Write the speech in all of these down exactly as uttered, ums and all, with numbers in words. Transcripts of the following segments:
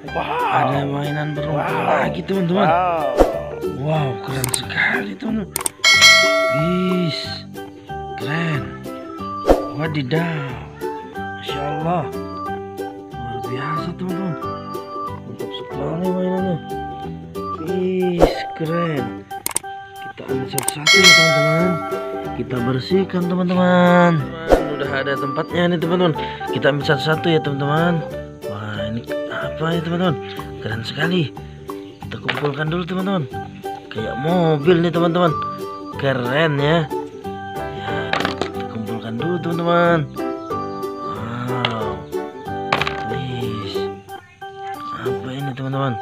Wow. Ada mainan berlumpur wow. lagi teman-teman. Wow. Wow, keren sekali teman-teman. Wis, keren. Wadidaw, Masya Allah, luar biasa teman-teman. Mantap sekali mainannya. Wis, keren. Kita ambil satu-satu ya teman-teman. Kita bersihkan teman-teman. Udah ada tempatnya nih teman-teman. Kita ambil satu-satu ya teman-teman. Wah, ini apa ya teman-teman? Keren sekali. Kita kumpulkan dulu teman-teman. Kayak mobil nih teman-teman. Keren ya. Ya, kita kumpulkan dulu teman-teman. Wow. Wis. Apa ini teman-teman?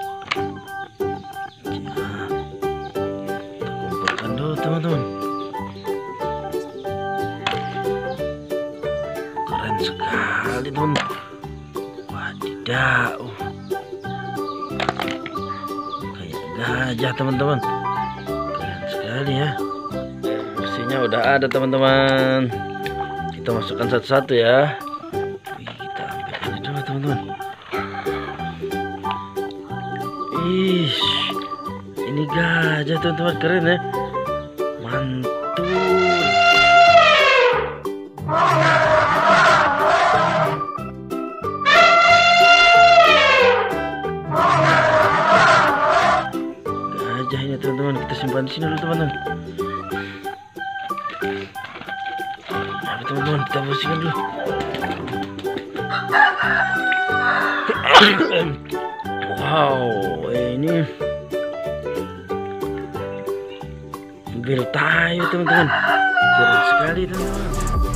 Ya, kita kumpulkan dulu teman-teman. Keren sekali teman. Wadidaw. Kayak gajah teman-teman. Keren sekali ya. Bersihnya udah ada teman-teman. Kita masukkan satu-satu ya. Wih, kita ambil ini dulu teman-teman. Ih, ini gajah teman-teman, keren ya. Mantul. Gajah ini teman-teman, kita simpan di sini dulu teman-teman. Nah, teman-teman, kita bersihkan dulu. Wow, ini mobil tayo teman-teman. Keren sekali teman-teman.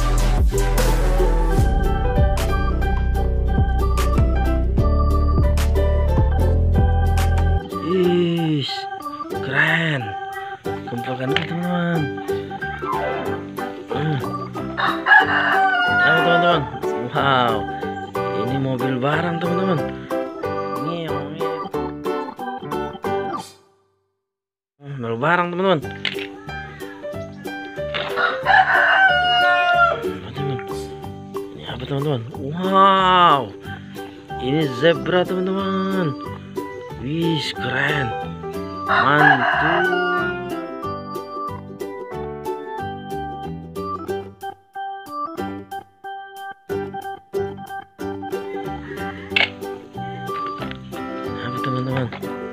Is, keren. Kumpulkan dulu teman-teman. Hmm. Ayo teman-teman. Wow, ini mobil barang teman-teman. Ini yang mobil barang teman-teman. Ini apa teman-teman? Wow, ini zebra teman-teman. Wih, keren. Mantul. Apa teman-teman?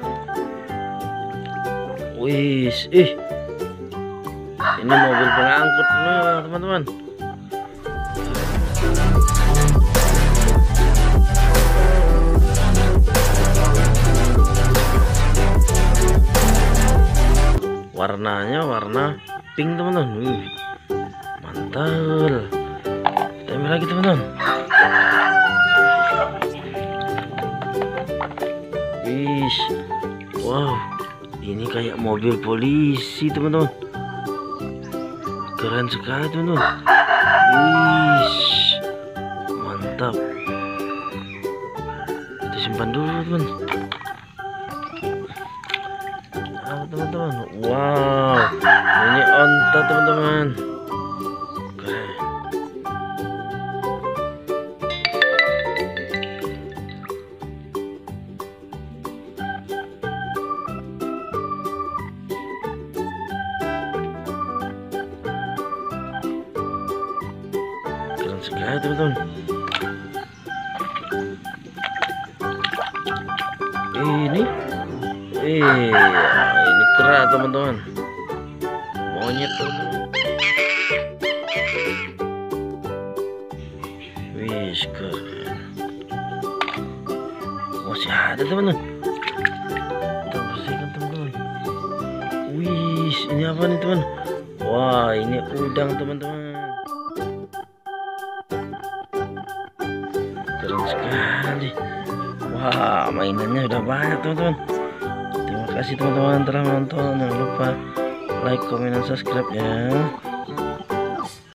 Wih, ih. Ini mobil pengangkut teman-teman. Warnanya warna pink teman-teman. Wih, mantul. Kita ambil lagi teman-teman. Wih, wow, ini kayak mobil polisi teman-teman. Keren sekali teman-teman. Wih, mantap. Kita simpan dulu teman. Teman-teman, wow, ini onta teman-teman. Keren. Keren sekali teman-teman. Ini, eh. Kera teman-teman, monyet teman-teman. Wih, keren. Masih ada teman-teman. Kita bersihkan teman-teman. Wih, ini apa nih teman? Wah, ini udang teman-teman. Keren sekali. Wah, mainannya udah banyak teman-teman. Terima kasih teman-teman telah menonton. Jangan lupa like, comment, dan subscribe ya.